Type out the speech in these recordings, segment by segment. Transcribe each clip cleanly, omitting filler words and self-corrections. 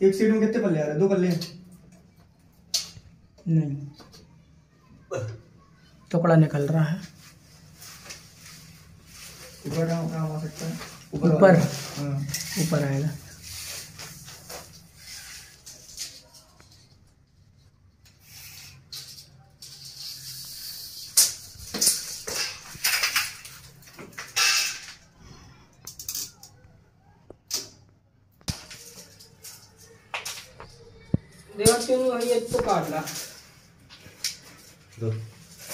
एक सीट में कितने पल्ले आ रहे हैं? 2 पल्ले हैं। नहीं, टुकड़ा निकल रहा है। ऊपर आ सकता है। ऊपर हाँ ऊपर आएगा। देवर क्यों नहीं भाई? तो काट ला दो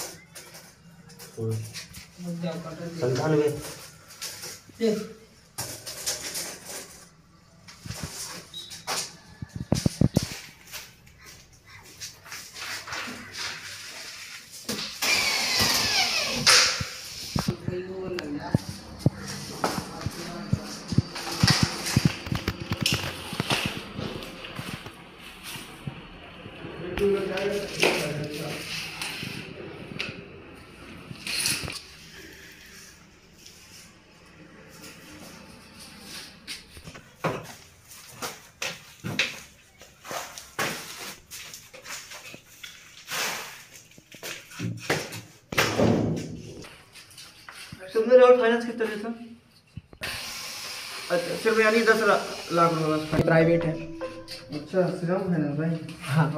तुमने रोड फाइनेंस कितना लिया था? अच्छा सिर्फ यानी 10 लाख रुपए प्राइवेट है। अच्छा सिर्फ फाइनेंस भाई। हाँ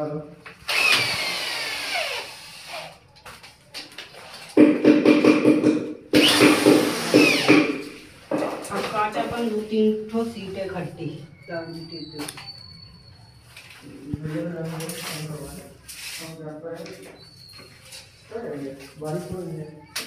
अपन 2-3 ठो सीटें खट्टी बारिश हो रही है।